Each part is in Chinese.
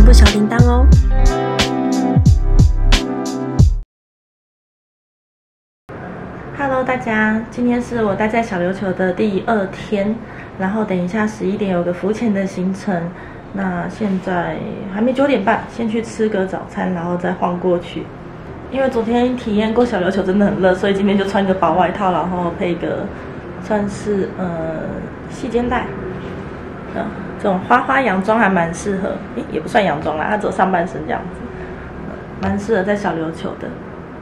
布小铃铛哦。Hello， 大家，今天是我待在小琉球的第2天，然后等一下11点有个浮潜的行程。那现在还没9点半，先去吃个早餐，然后再晃过去。因为昨天体验过小琉球真的很热，所以今天就穿个薄外套，然后配一个算是细肩带，这种花花洋装还蛮适合，也不算洋装啦，它只有上半身这样子，蛮适合在小琉球的。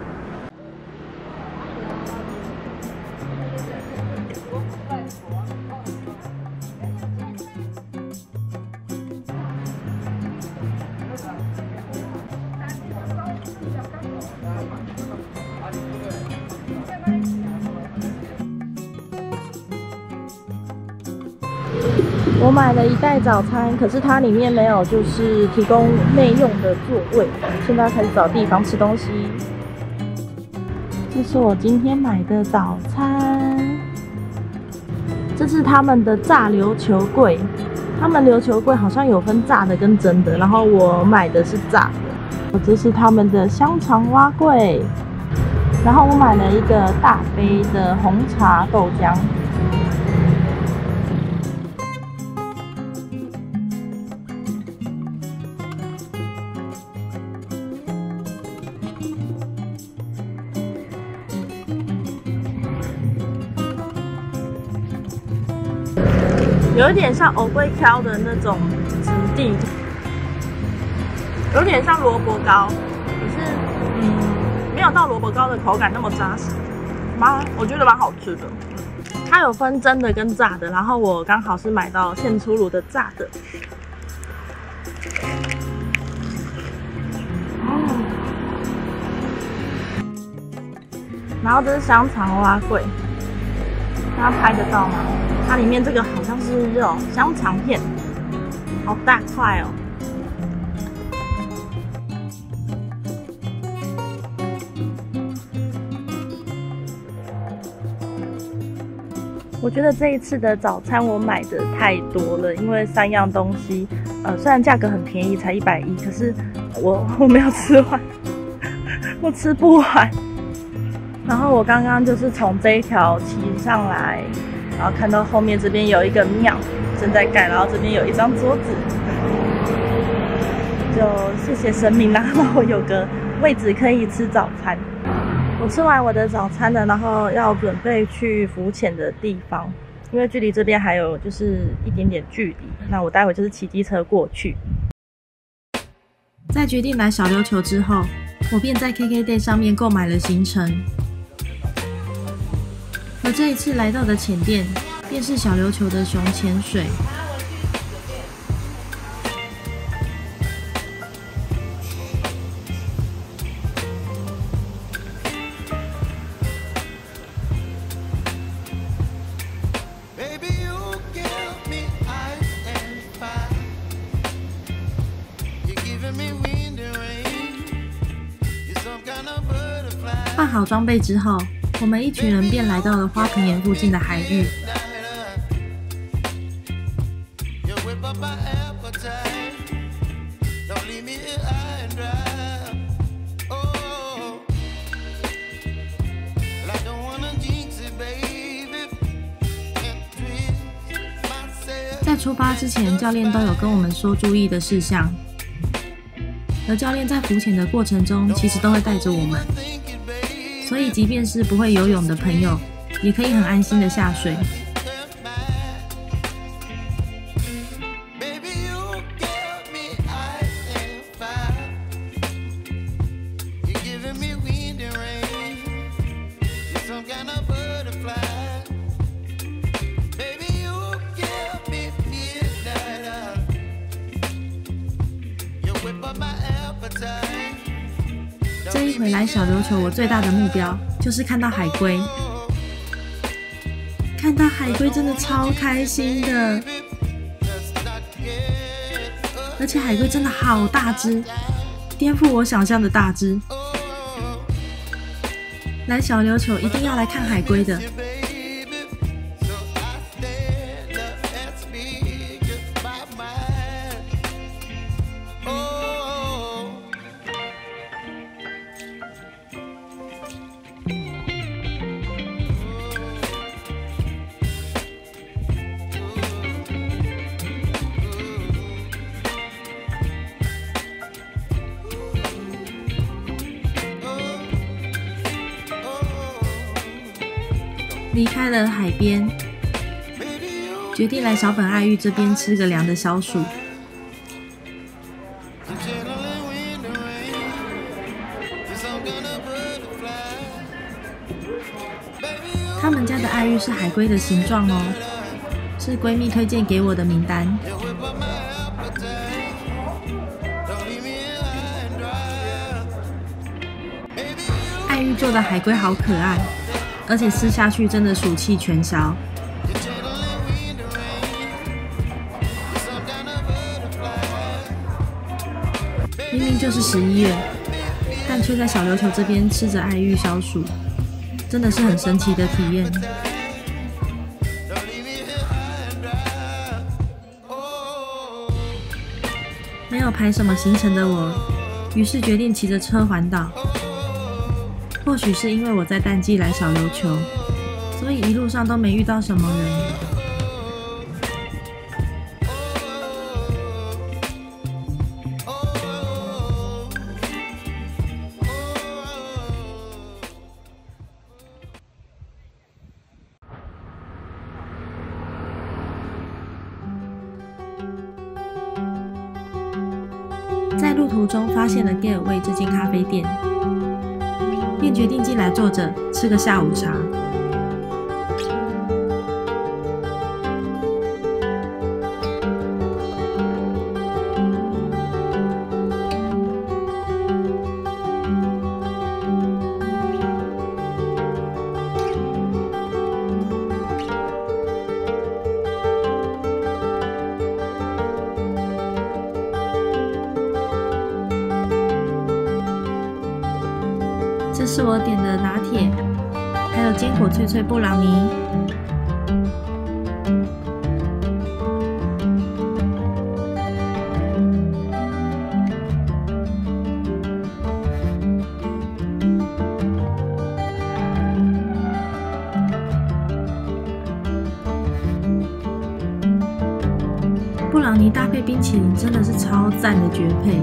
我买了1袋早餐，可是它里面没有就是提供内用的座位。现在开始找地方吃东西。这是我今天买的早餐，这是他们的炸琉球柜。他们琉球柜好像有分炸的跟蒸的，然后我买的是炸的。这是他们的香肠蛙柜，然后我买了一个大杯的红茶豆浆。有一点像藕龟挑的那种质地，有点像萝卜糕，可是没有到萝卜糕的口感那么扎实，我觉得蛮好吃的。它有分蒸的跟炸的，然后我刚好是买到现出炉的炸的。然后这是香肠蛙柜，大家拍得到吗？它里面这个好像是肉香肠片，好大块哦。我觉得这一次的早餐我买的太多了，因为3样东西，虽然价格很便宜，才110，可是我没有吃完，我吃不完。然后我刚刚就是从这一条骑上来。然后看到后面这边有一个庙正在盖，然后这边有一张桌子，就谢谢神明，然后我有个位置可以吃早餐。我吃完我的早餐了，然后要准备去浮潜的地方，因为距离这边还有就是一点点距离，那我待会就是骑机车过去。在决定来小琉球之后，我便在 KKday 上面购买了行程。而这一次来到的潜店，便是小琉球的熊潜水。换好装备之后，我们一群人便来到了花瓶岩附近的海域。在出发之前，教练都有跟我们说注意的事项，而教练在浮潜的过程中，其实都会带着我们。所以，即便是不会游泳的朋友，也可以很安心的下水。这一回来小琉球，我最大的目标就是看到海龟。看到海龟真的超开心的，而且海龟真的好大只，颠覆我想象的大只。来小琉球一定要来看海龟的。 Oh 离开了海边，决定来小本爱玉这边吃个凉的消暑。他们家的爱玉是海龟的形状哦，是闺蜜推荐给我的名单。爱玉做的海龟好可爱，而且吃下去真的暑气全消。明明就是11月，但却在小琉球这边吃着爱玉消暑，真的是很神奇的体验。没有排什么行程的我，于是决定骑着车环岛。或许是因为我在淡季来小琉球，所以一路上都没遇到什么人。在路途中发现了 Getaway 这间咖啡店，便决定进来坐着吃个下午茶。这是我点的拿铁，还有坚果脆脆布朗尼。布朗尼搭配冰淇淋真的是超赞的绝配。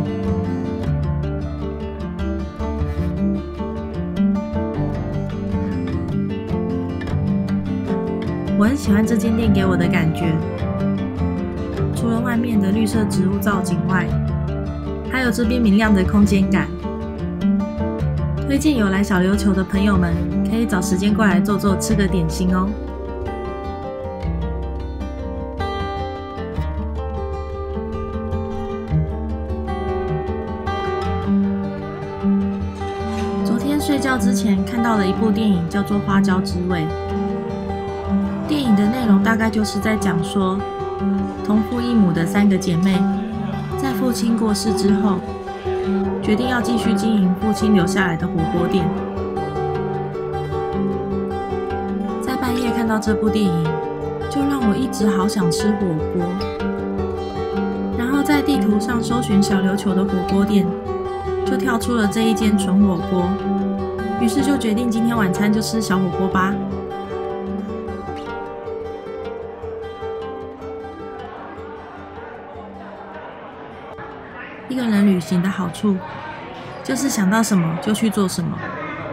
我很喜欢这间店给我的感觉，除了外面的绿色植物造景外，还有这边明亮的空间感。推荐有来小琉球的朋友们，可以找时间过来坐坐，吃个点心哦。昨天睡觉之前看到了一部电影，叫做《花椒之味》。电影的内容大概就是在讲说，同父异母的3个姐妹，在父亲过世之后，决定要继续经营父亲留下来的火锅店。在半夜看到这部电影，就让我一直好想吃火锅。然后在地图上搜寻小琉球的火锅店，就跳出了这一间纯火锅，于是就决定今天晚餐就吃小火锅吧。一个人旅行的好处，就是想到什么就去做什么。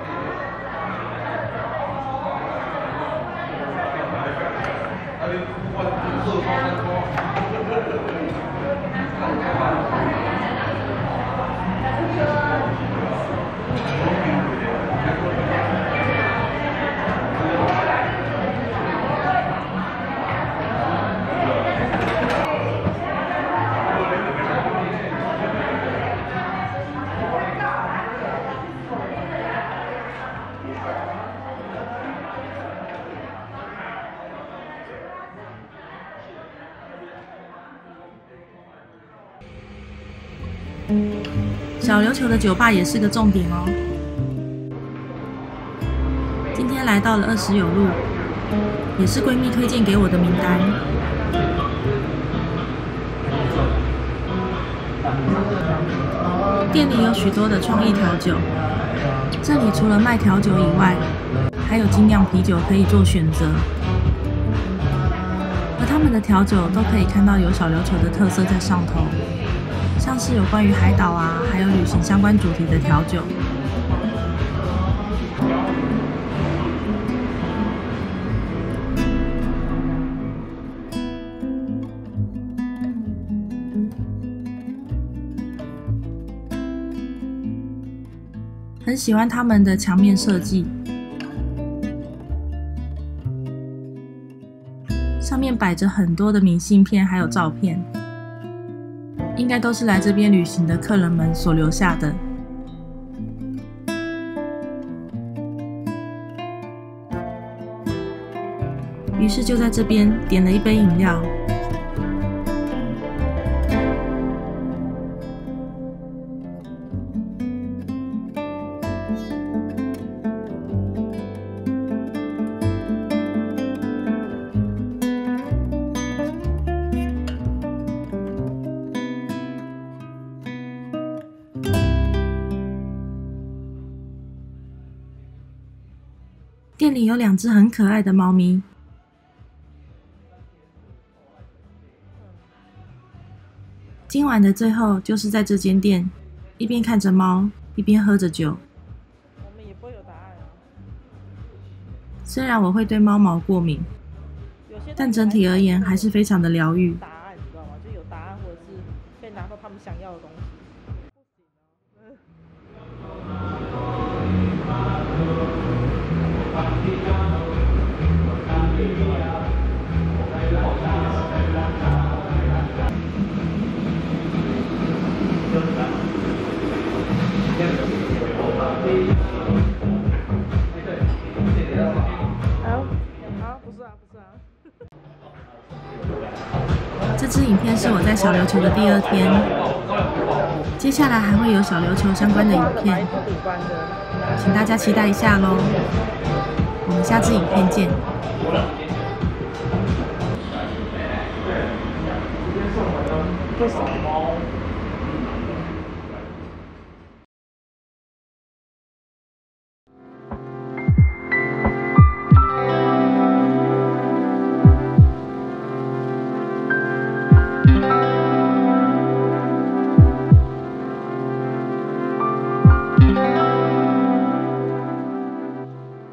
小琉球的酒吧也是个重点哦。今天来到了20有路，也是闺蜜推荐给我的名单。店里有许多的创意调酒，这里除了卖调酒以外，还有精酿啤酒可以做选择。而他们的调酒都可以看到有小琉球的特色在上头。像是有关于海岛啊，还有旅行相关主题的调酒。 很喜欢他们的墙面设计，上面摆着很多的明信片还有照片，应该都是来这边旅行的客人们所留下的。于是就在这边点了一杯饮料。店里有2只很可爱的猫咪。今晚的最后就是在这间店，一边看着猫，一边喝着酒。 我们也不会有答案啊。 虽然我会对猫毛过敏，但整体而言还是非常的疗愈。 答案你知道吗？就有答案，或者是可以拿到他们想要的东西。 这支影片是我在小琉球的第2天，接下来还会有小琉球相关的影片，请大家期待一下咯。我们下支影片见。 为什么？